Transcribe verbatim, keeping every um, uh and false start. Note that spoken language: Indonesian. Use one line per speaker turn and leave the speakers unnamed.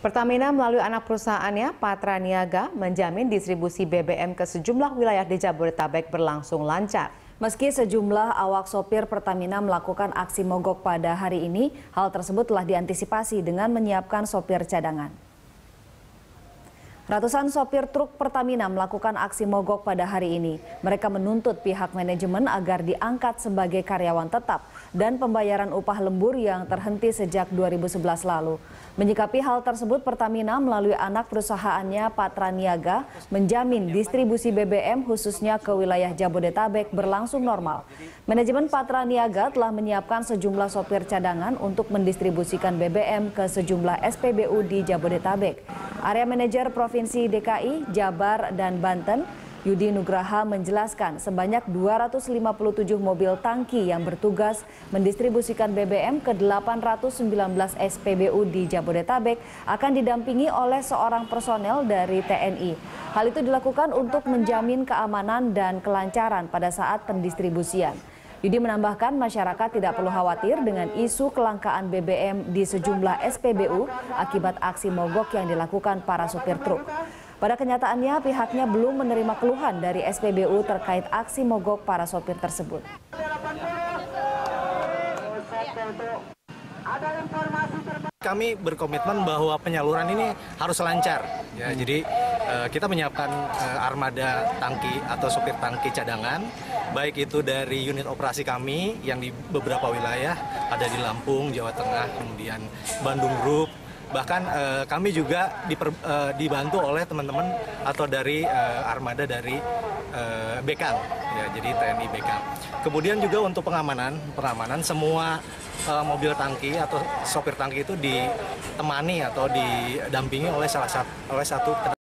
Pertamina melalui anak perusahaannya, Patra Niaga, menjamin distribusi B B M ke sejumlah wilayah di Jabodetabek berlangsung lancar.
Meski sejumlah awak sopir Pertamina melakukan aksi mogok pada hari ini, hal tersebut telah diantisipasi dengan menyiapkan sopir cadangan. Ratusan sopir truk Pertamina melakukan aksi mogok pada hari ini. Mereka menuntut pihak manajemen agar diangkat sebagai karyawan tetap dan pembayaran upah lembur yang terhenti sejak dua ribu sebelas lalu. Menyikapi hal tersebut, Pertamina melalui anak perusahaannya Patra Niaga menjamin distribusi B B M khususnya ke wilayah Jabodetabek berlangsung normal. Manajemen Patra Niaga telah menyiapkan sejumlah sopir cadangan untuk mendistribusikan B B M ke sejumlah S P B U di Jabodetabek. Area Manajer Provinsi D K I, Jabar, dan Banten, Yudi Nugraha menjelaskan sebanyak dua ratus lima puluh tujuh mobil tangki yang bertugas mendistribusikan B B M ke delapan ratus sembilan belas S P B U di Jabodetabek akan didampingi oleh seorang personel dari T N I. Hal itu dilakukan untuk menjamin keamanan dan kelancaran pada saat pendistribusian. Yudi menambahkan masyarakat tidak perlu khawatir dengan isu kelangkaan B B M di sejumlah S P B U akibat aksi mogok yang dilakukan para supir truk. Pada kenyataannya, pihaknya belum menerima keluhan dari S P B U terkait aksi mogok para sopir tersebut.
Kami berkomitmen bahwa penyaluran ini harus lancar. Ya, jadi uh, kita menyiapkan uh, armada tangki atau sopir tangki cadangan, baik itu dari unit operasi kami yang di beberapa wilayah, ada di Lampung, Jawa Tengah, kemudian Bandung Group. Bahkan eh, kami juga diper, eh, dibantu oleh teman-teman atau dari eh, armada dari eh, Bekang, ya, jadi T N I Bekang. Kemudian juga untuk pengamanan, pengamanan semua eh, mobil tangki atau sopir tangki itu ditemani atau didampingi oleh salah satu oleh satu